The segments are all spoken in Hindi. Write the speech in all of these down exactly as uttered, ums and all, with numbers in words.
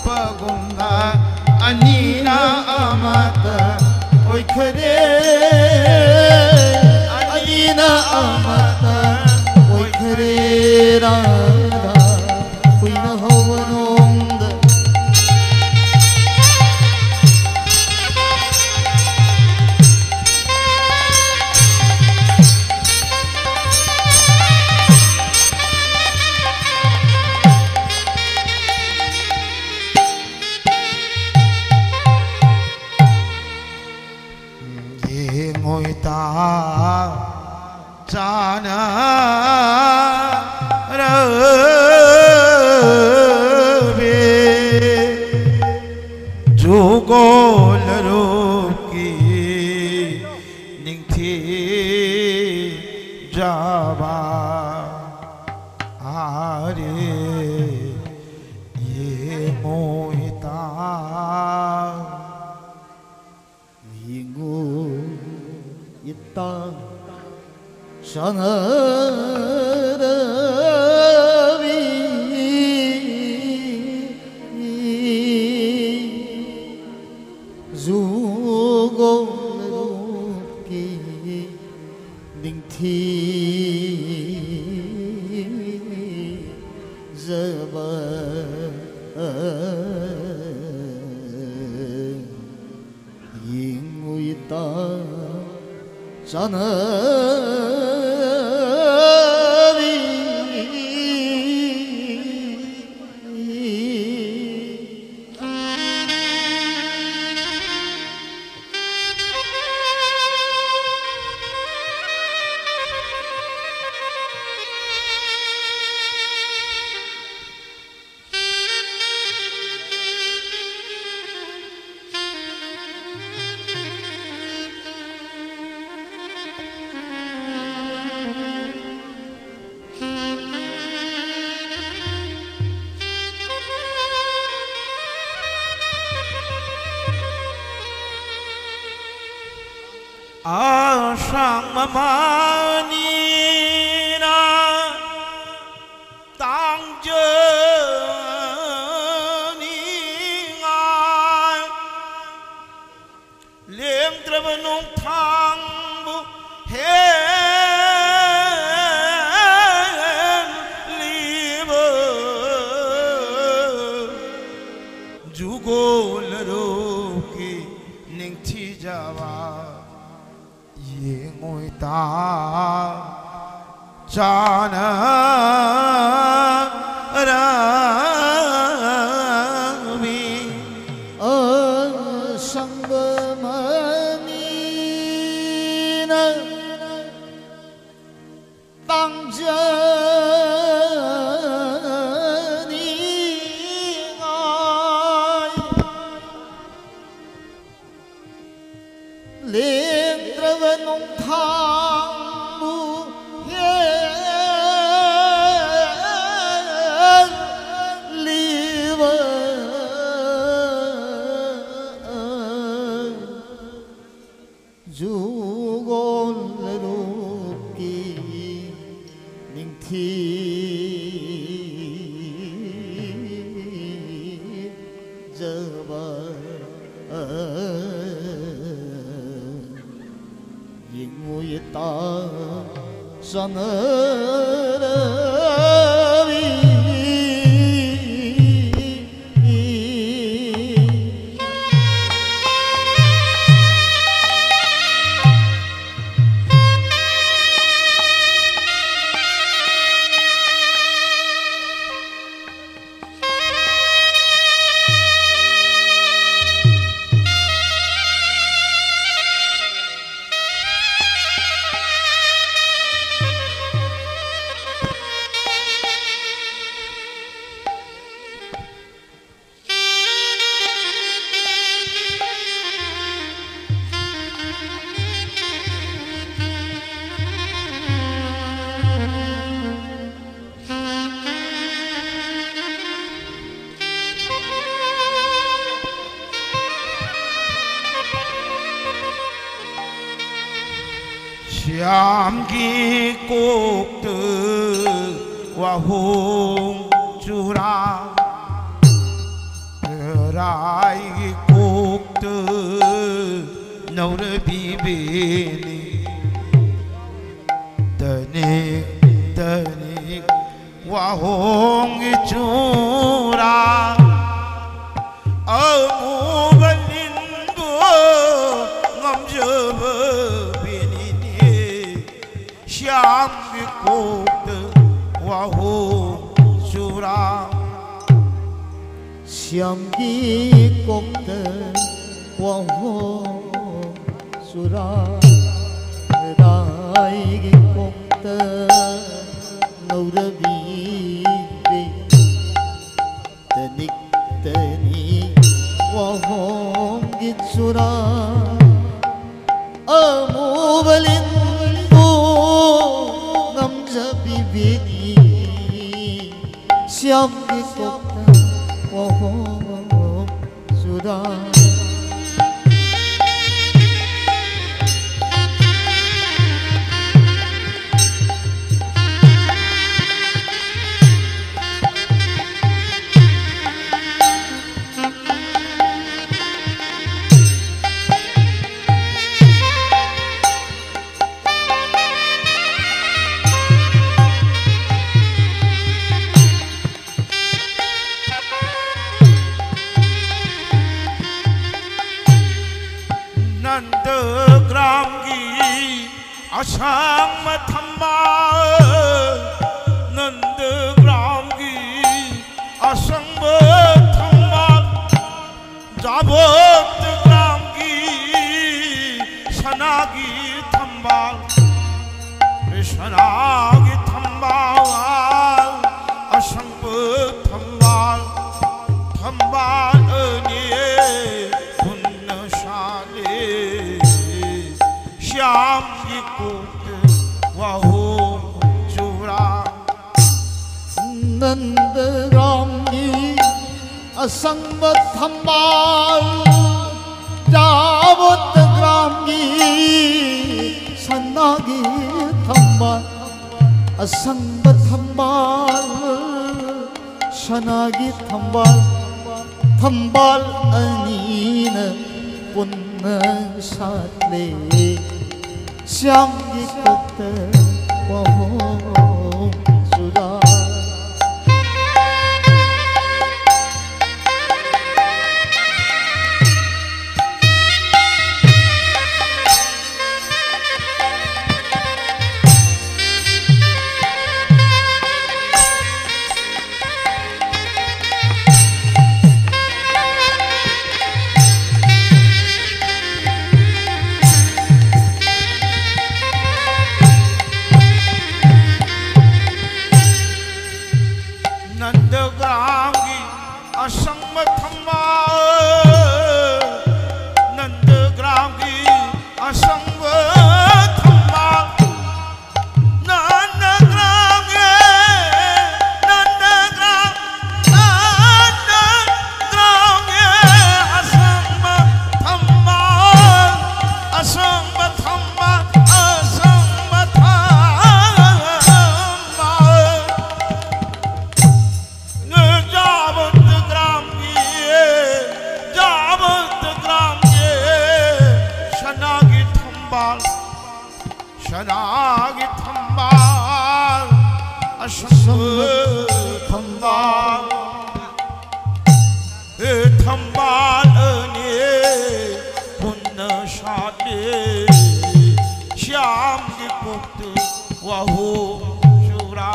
ꯍꯧꯕꯒꯨꯝꯅ ꯑꯅꯤꯅ ꯑꯃꯠꯇ ꯑꯣꯏꯈꯔꯦ ꯑꯅꯤꯅ ꯑꯃꯠꯇ ꯑꯣꯏꯈꯔꯦ ꯔꯥꯙꯥ ꯀꯨꯏꯅ ꯍꯧꯕ ꯅꯣꯡꯗ जाना रवे जुगोल रूप की निंथी जावा आरे ये मोहिता यिंगू इत्ता शनरवी जुगोलरूपी निंथी जबा यिंगुइता शनरवी आशां ममानीना तांजनीङाय लेंद्रब नोंथांबु हेलिबो जुगोल रूपी निंथी जावा यिंगुइता जाना रवी असंगमनीना तांजनीङाय लेंद्रब नोंथांबु हेलिबो जुगोल रूपी निंथी जबा यिंगुइता शनरवी श्याम की कोक्त वहूं चुरा 비비니 떠니 떠니 와홍이 주라 어무발린도 넘져버비니 샹비곡드 와홍 주라 샴기 꼭대 와호 수라 라이기 꼭대 너르비 때닉 때니 와호 기수라 어무발린도 남자 비비니 샴기 꼭대 와호 수라 नंदग्रामगी असंग मथम्मा नंदग्रामगी असंग मथम्मा जाबोतग्रामगी सनागी थम्बाल सनागी थम्बाल असंग थम्बाल थम्बाल अनिये श्याम जी कोट वाहो चूरा नंद राम जी असंग थम्बाल जावत ग्राम जी सन्नागी थम्बाल असंग थम्बाल सनागी थम्बाल थम्बाल अनीन पुन्न साले श्याम जी कोट वाहो सुरा नंदग्रामगी असंग थम्मा नंदग्रामगी असंग थम्मा नंदग्राम ये नंदग्राम नंदग्राम ये असंग थम्मा असंग थम्मा असंग थम्मा जावत ग्राम ये जावत ग्राम ये शनागी थम्बाल शनागी थम्बाल असंग थम्बाल ए थम्बाल ने पुण्य शाले श्याम जी कोट वाहो चूरा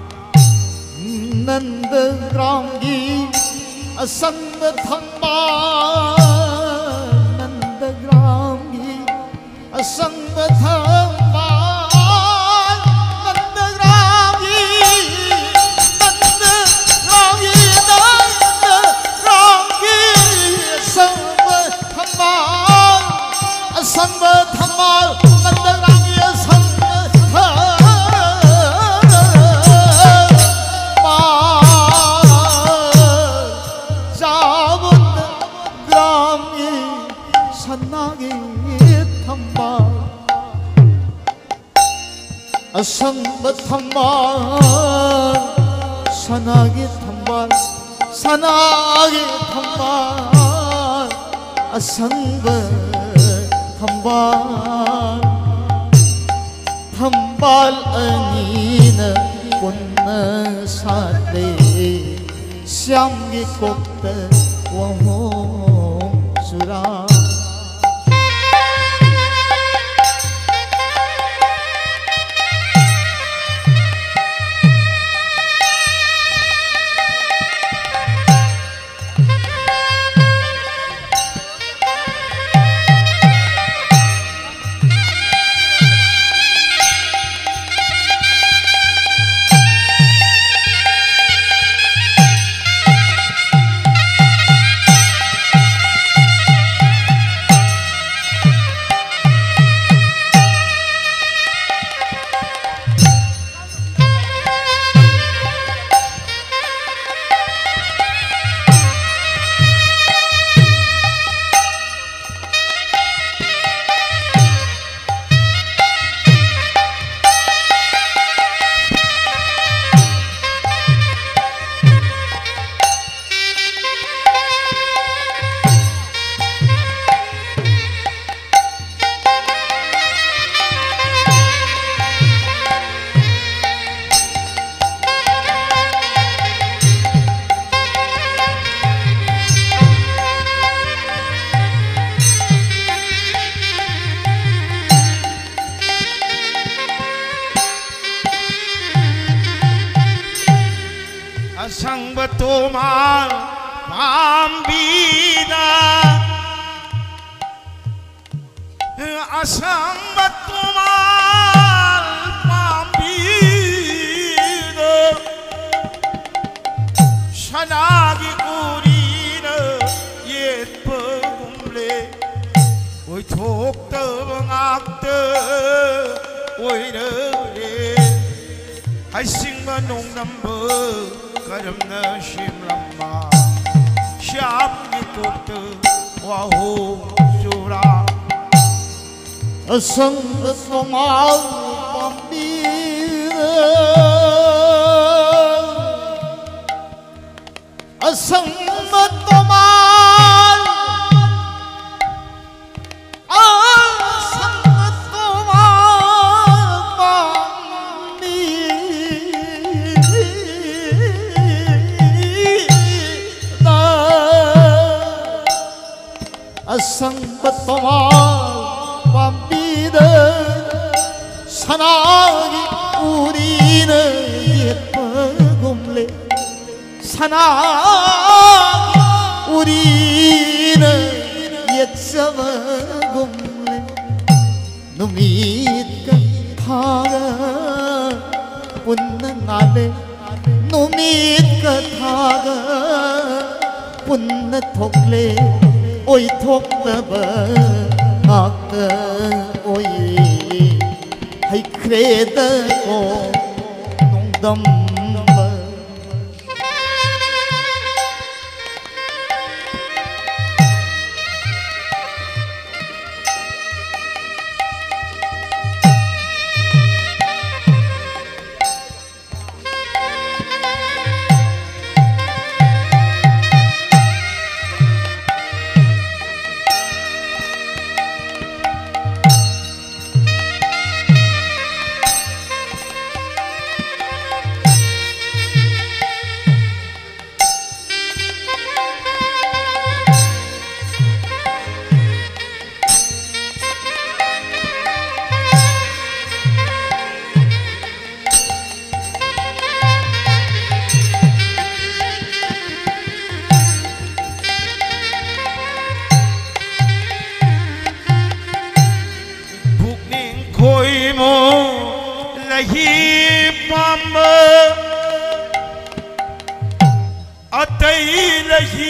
नंद ग्राम जी असंग थम्बाल नंद ग्राम जी असंग थम्बाल नंद ग्राम जी नंद ग्राम जी नंद ग्राम जी असंग थम्बाल असंग थम्बाल नंद ग्राम जी असंग सन्नागी थम्बाल असंग थम्बाल सनागी थम्बाल सनागी थम्बाल असंग ꯊꯝꯕꯥꯜ ꯊꯝꯕꯥꯜ ꯑꯅꯤꯅ ꯄꯨꯟꯅ ꯁꯥꯠꯂꯦ ಶ್ಯಾಮ್ಗೆ ಕೊಟ್ಟ ꯋꯥꯍꯣꯡ ꯆꯨꯔꯥ asangba tomar pambida asangba tomar pambida sanagi urina yetpagumle oi thokta ngakta oire ai singba nong number karamna shimlamma shyam ki kot waho chura asang somal pambira asang tomal asang tomal asang tomal pambida sanagi urina yetpagumle sanagi urina yetsavagumle numit ka thaga punna ngale numit ka thaga punna thokle oi thoknaba ngakta oi hai kreda ko nongdam lahi pamba atai lahi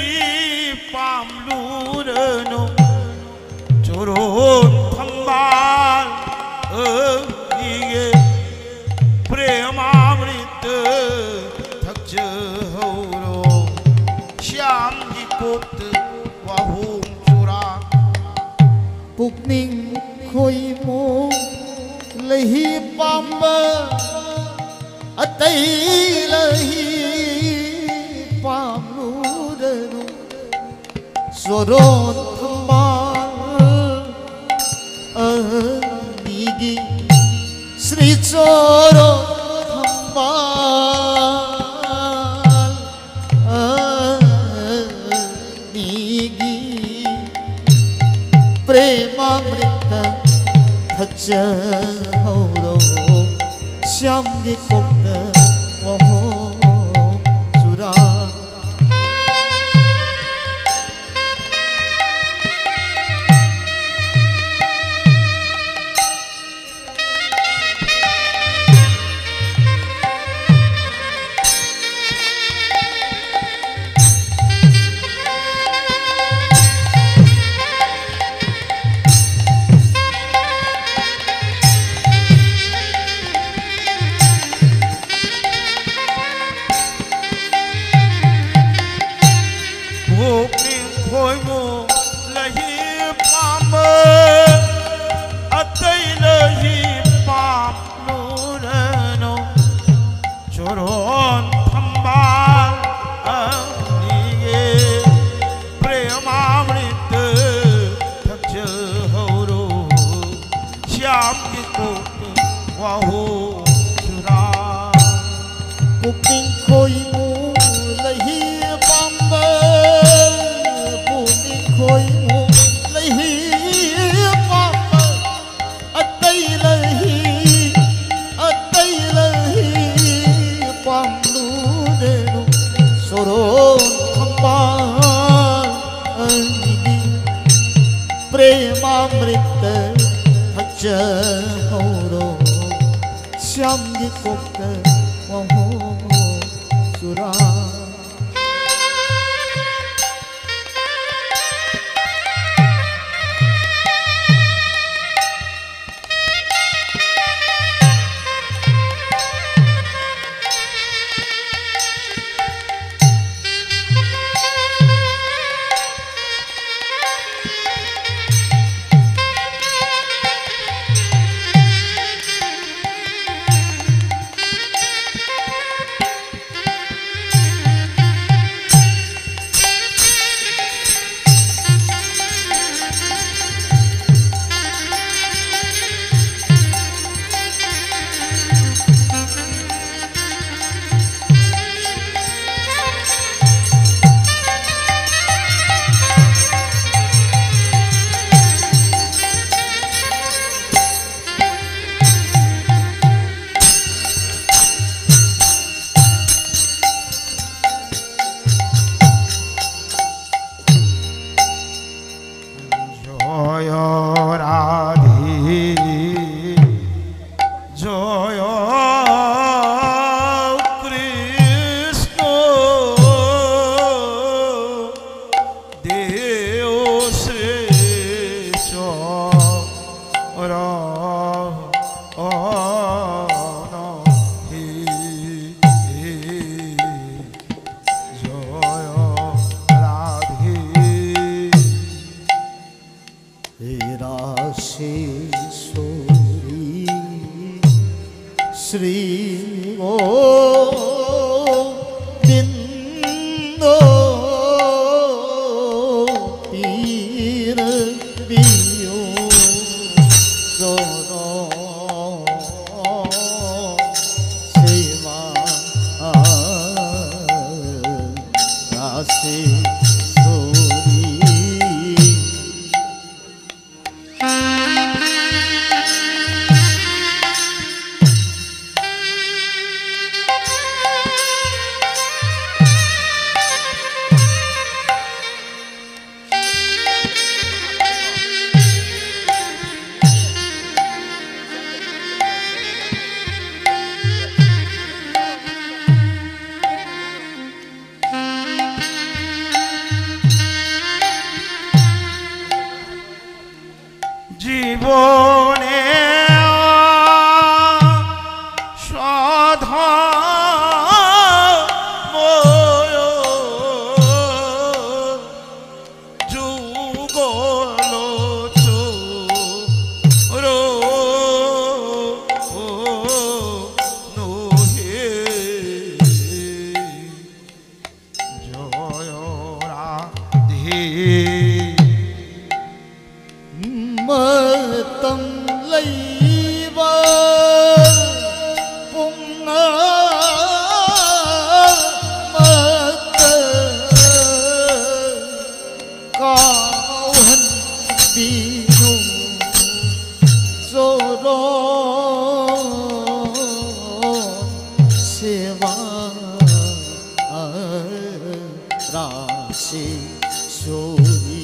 pamlurano choron thambal age premamrit thakja horo shyam ji kot wahum chura pukning khoi mo lahi pamba atai lahi pamludanu soron thambal प्रेमामृत thất hầu đồ xem đi cuộc đời dù ra khôi ngô là hiệp phạm ở đây là hiệp phạm nô nô cho đón thăm ban anh đi prema mrit thật chờ hậu đồ xiêm cái cuộc hoa hồ chura cuộc tình khôi ngô là hiệp phạm khôi ngô lấy hiệp pháp ở đây là hiệp ở đây là hiệp pháp lu đề lu soro thamba ani premamrita thacca horo xiêm đi cuộc đời hoa hồ sura Sri Govinda Pir Biyo Soro Seva Rasi জীবনে সাধা যুগল চোরো নহে জয় Radhe tâm lấy vơ cùng mơ cao hình bi राशि सोरी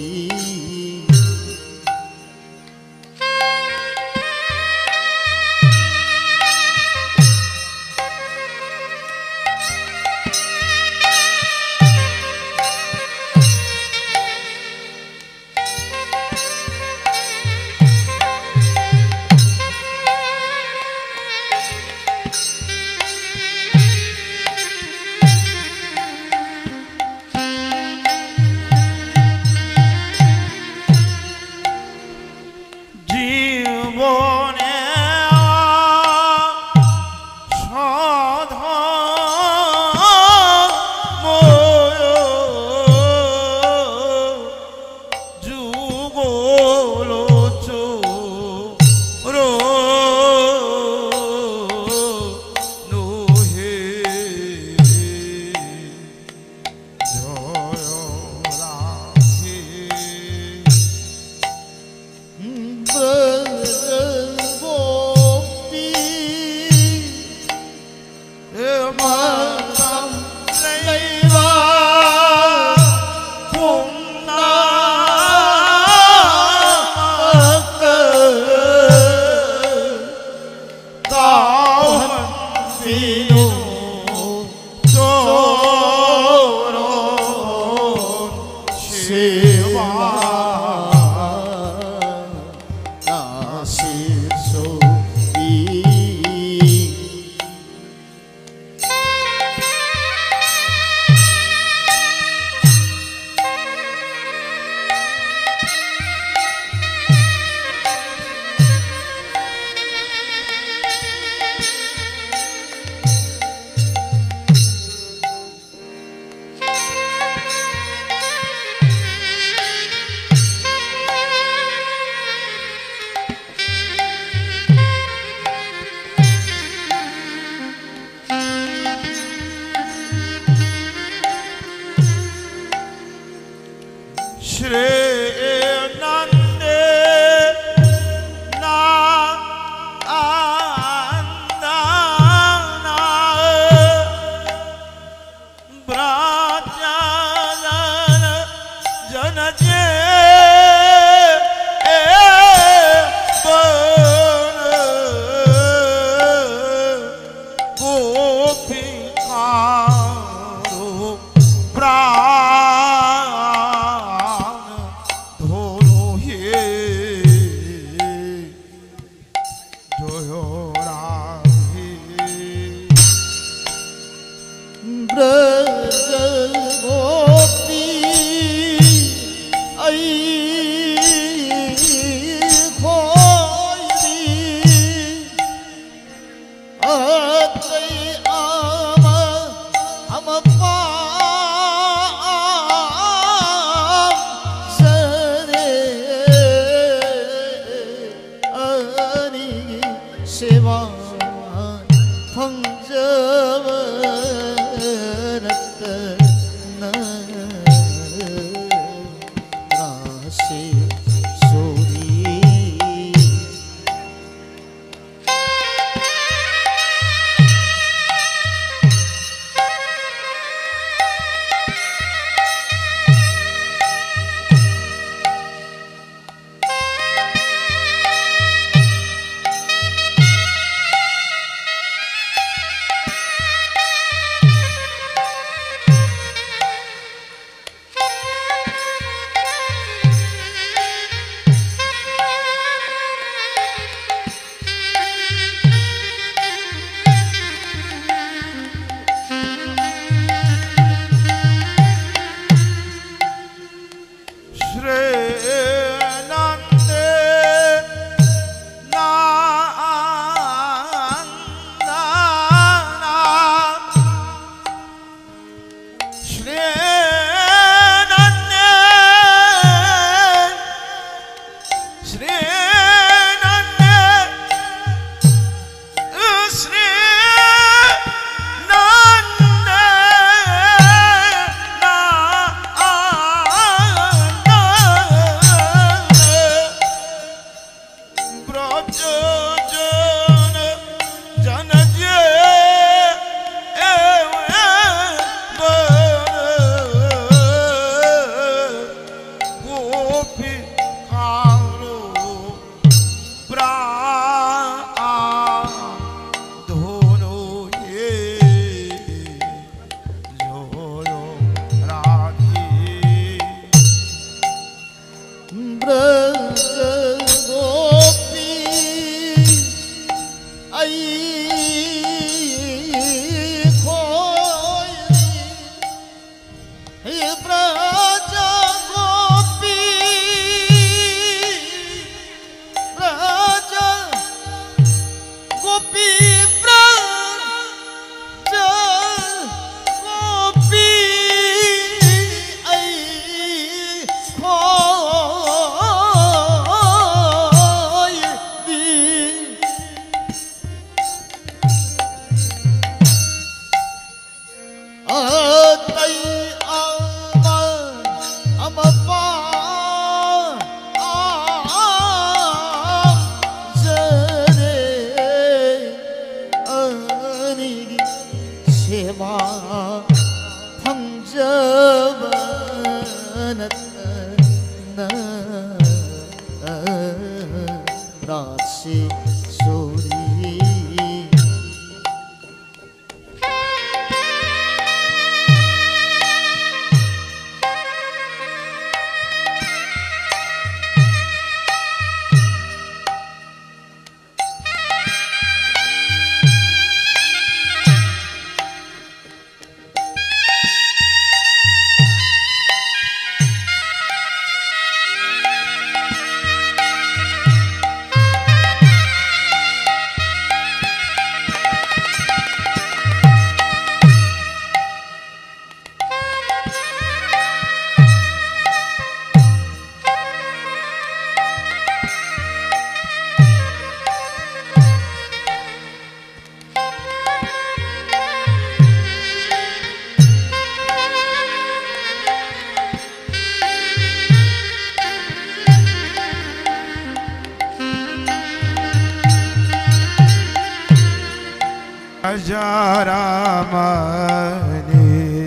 रामने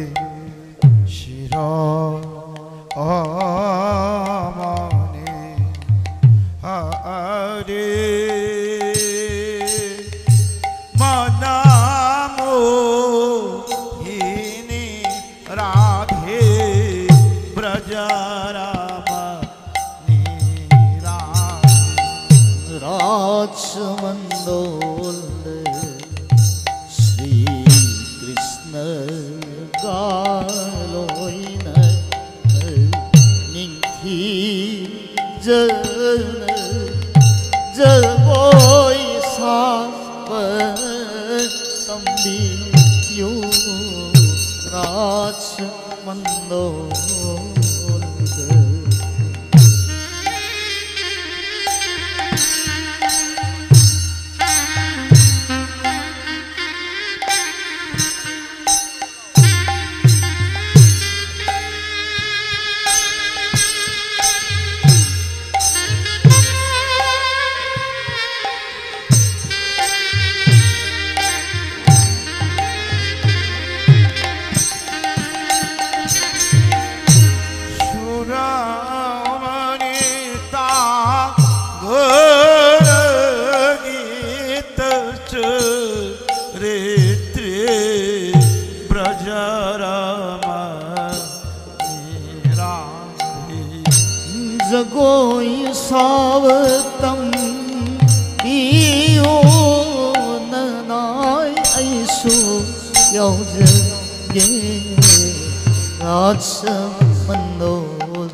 शिरो मने हरे मनामोहिनी राधे ब्रज रामने राज मंदोल गालोइन निंथी जन जगोई साप तंबी यू राज मंदोल जगोई सावतम इयो ननाय ऐसु यौज गे राज मंदोल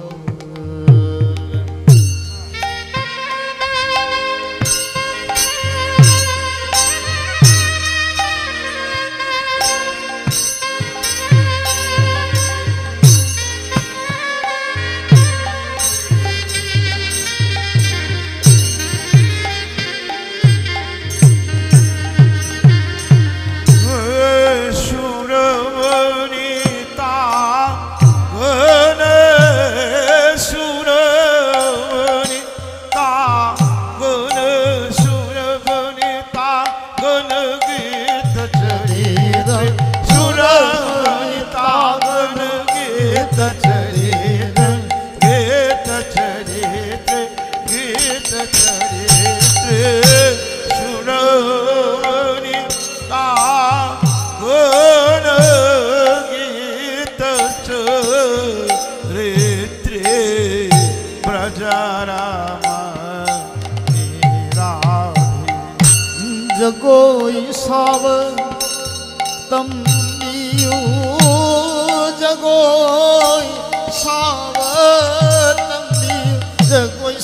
जगोई साव तम दियो जगो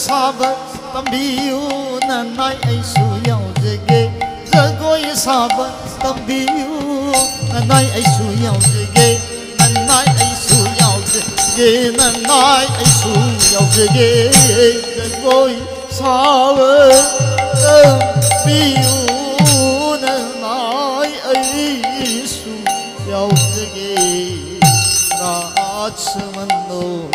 ꯁꯥꯕ ꯇꯝꯕꯤꯌꯨ ꯅꯅꯥꯏ ꯑꯩꯁꯨ ꯌꯥꯎꯖꯒꯦ ꯖꯒꯣꯏ ꯁꯥꯕ ꯇꯝꯕꯤꯌꯨ ꯅꯅꯥꯏ ꯑꯩꯁꯨ ꯌꯥꯎꯖꯒꯦ ꯅꯅꯥꯏ ꯑꯩꯁꯨ ꯌꯥꯎꯖꯒꯦ ꯅꯅꯥꯏ ꯑꯩꯁꯨ ꯌꯥꯎꯖꯒꯦ ꯖꯒꯣꯏ ꯁꯥꯕ ꯇꯝꯕꯤꯌꯨ ꯅꯅꯥꯏ ꯑꯩꯁꯨ ꯌꯥꯎꯖꯒꯦ राजमंदोल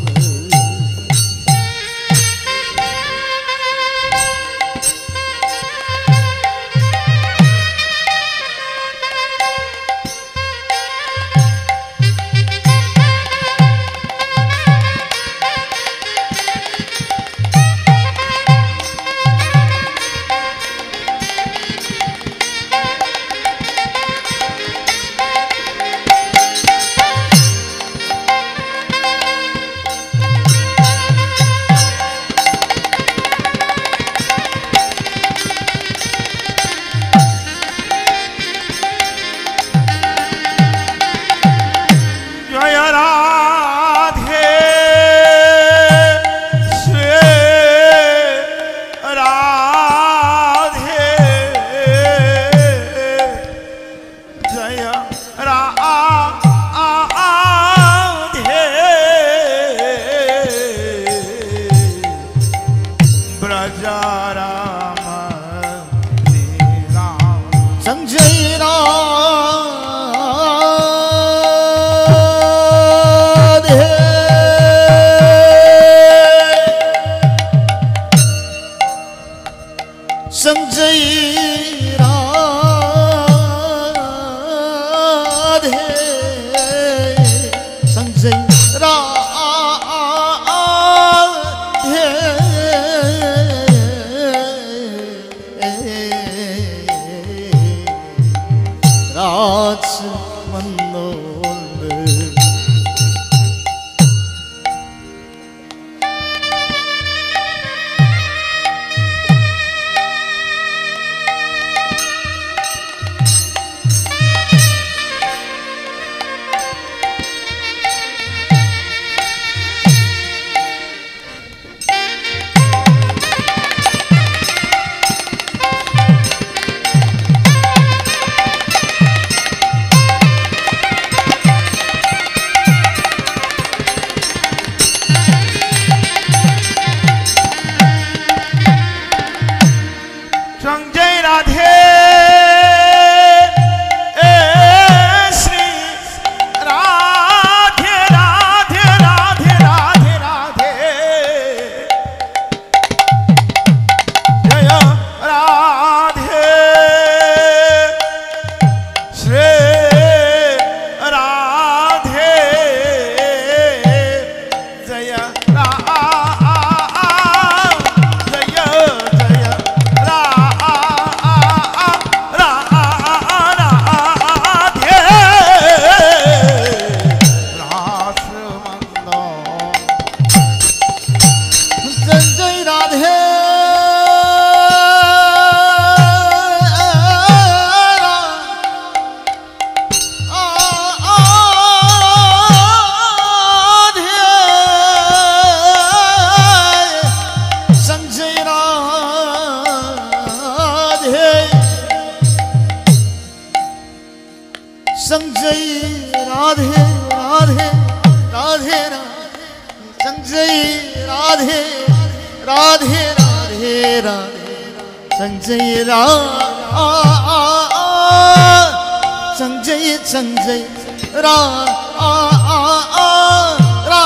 संजय रा संजय संजय रा रा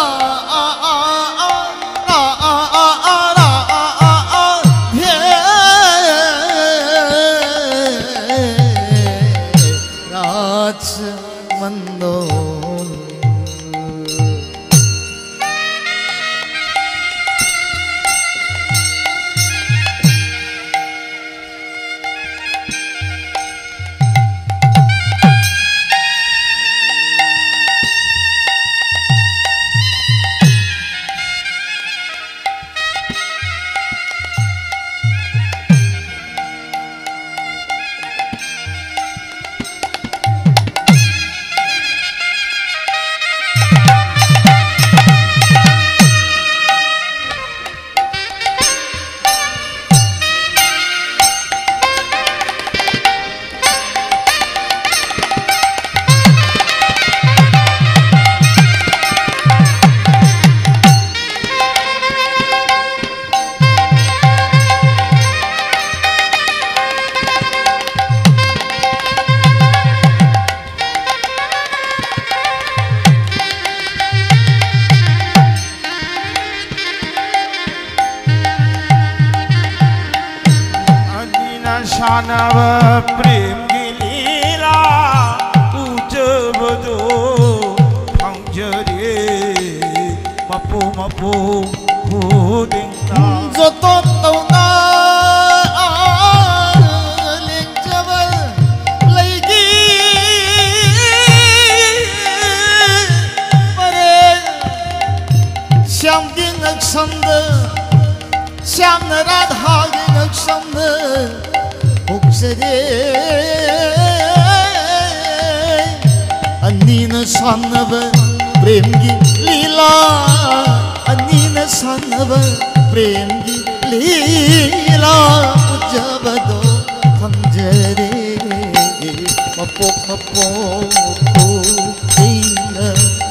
मानव प्रेम की लीला उजब दो भंजरे मपो मपो भूदिंगा जो तो तौना लेंजब लगी परे श्याम की नक्संद श्याम राधा की नक्संद 혹세게 अन्नीन सानव प्रेम की लीला अन्नीन सानव प्रेम की लीला जब दो खंजरे मपोक मपोक दीना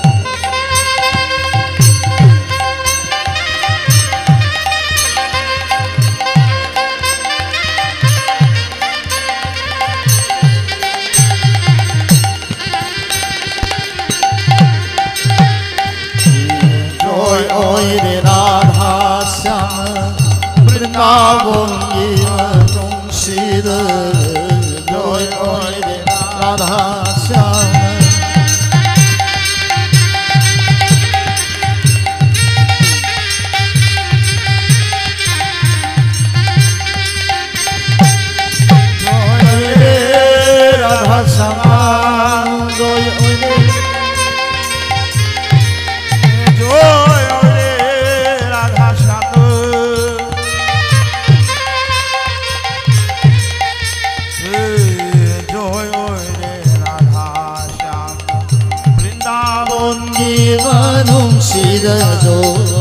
ओय रे राधा श्याम वृंदावन की सिर ओय ओय रे राधा श्याम ओय रे राधा श्याम ओय ओय रे जीवन सिर जो